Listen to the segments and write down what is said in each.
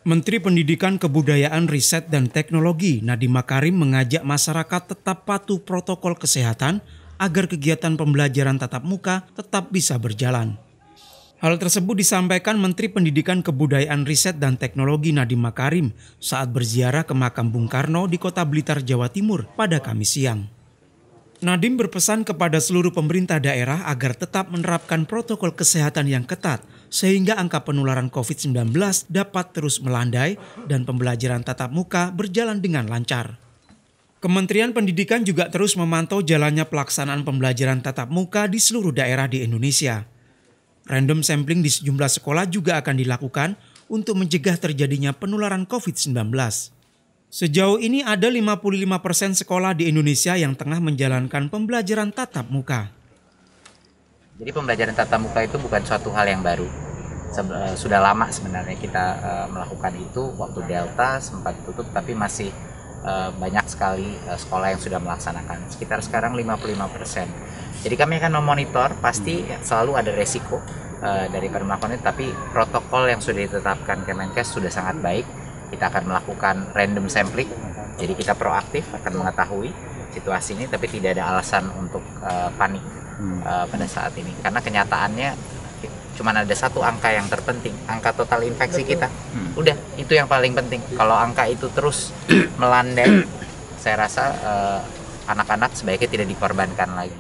Menteri Pendidikan, Kebudayaan, Riset, dan Teknologi Nadiem Makarim mengajak masyarakat tetap patuh protokol kesehatan agar kegiatan pembelajaran tatap muka tetap bisa berjalan. Hal tersebut disampaikan Menteri Pendidikan, Kebudayaan, Riset, dan Teknologi Nadiem Makarim saat berziarah ke makam Bung Karno di Kota Blitar, Jawa Timur pada Kamis siang. Nadiem berpesan kepada seluruh pemerintah daerah agar tetap menerapkan protokol kesehatan yang ketat sehingga angka penularan COVID-19 dapat terus melandai dan pembelajaran tatap muka berjalan dengan lancar. Kementerian Pendidikan juga terus memantau jalannya pelaksanaan pembelajaran tatap muka di seluruh daerah di Indonesia. Random sampling di sejumlah sekolah juga akan dilakukan untuk mencegah terjadinya penularan COVID-19. Sejauh ini ada 55% sekolah di Indonesia yang tengah menjalankan pembelajaran tatap muka. Jadi pembelajaran tatap muka itu bukan suatu hal yang baru. Sudah lama sebenarnya kita melakukan itu. Waktu Delta sempat tutup, tapi masih banyak sekali sekolah yang sudah melaksanakan. Sekitar sekarang 55%. Jadi kami akan memonitor, pasti selalu ada resiko daripada melakukan itu, tapi protokol yang sudah ditetapkan Kemenkes sudah sangat baik. Kita akan melakukan random sampling, jadi kita proaktif akan mengetahui situasi ini, tapi tidak ada alasan untuk panik pada saat ini. Karena kenyataannya cuma ada satu angka yang terpenting, angka total infeksi kita. Udah, itu yang paling penting. Kalau angka itu terus melandai, saya rasa anak-anak sebaiknya tidak dikorbankan lagi.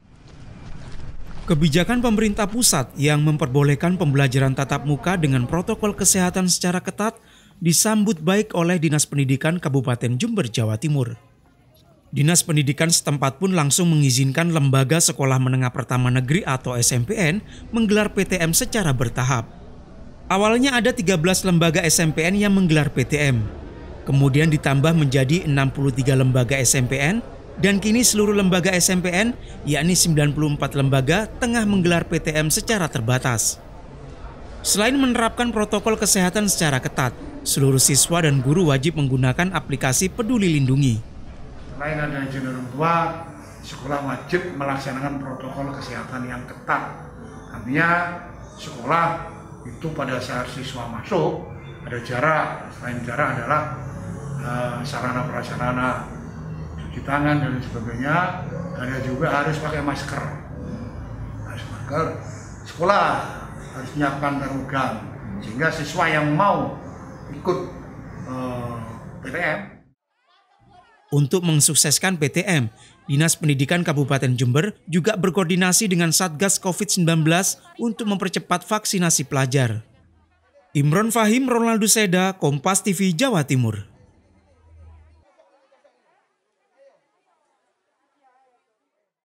Kebijakan pemerintah pusat yang memperbolehkan pembelajaran tatap muka dengan protokol kesehatan secara ketat disambut baik oleh Dinas Pendidikan Kabupaten Jember, Jawa Timur. Dinas Pendidikan setempat pun langsung mengizinkan Lembaga Sekolah Menengah Pertama Negeri atau SMPN menggelar PTM secara bertahap. Awalnya ada 13 lembaga SMPN yang menggelar PTM, kemudian ditambah menjadi 63 lembaga SMPN, dan kini seluruh lembaga SMPN, yakni 94 lembaga, tengah menggelar PTM secara terbatas. Selain menerapkan protokol kesehatan secara ketat, seluruh siswa dan guru wajib menggunakan aplikasi Peduli Lindungi. Selain adanya izin orang tua, sekolah wajib melaksanakan protokol kesehatan yang ketat. Artinya sekolah itu pada saat siswa masuk ada jarak, selain jarak adalah sarana prasarana cuci tangan dan sebagainya, ada juga harus pakai masker. Sekolah harus menyiapkan termogan sehingga siswa yang mau ikut PTM. Untuk mensukseskan PTM, Dinas Pendidikan Kabupaten Jember juga berkoordinasi dengan Satgas COVID-19 untuk mempercepat vaksinasi pelajar. Imron Fahim, Ronaldo Seda, Kompas TV, Jawa Timur.